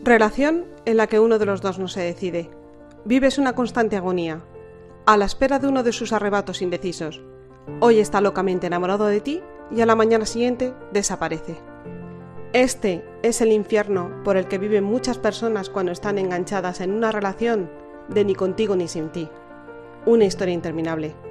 Relación en la que uno de los dos no se decide. Vives una constante agonía, a la espera de uno de sus arrebatos indecisos. Hoy está locamente enamorado de ti y a la mañana siguiente desaparece. Este es el infierno por el que viven muchas personas cuando están enganchadas en una relación de ni contigo ni sin ti. Una historia interminable.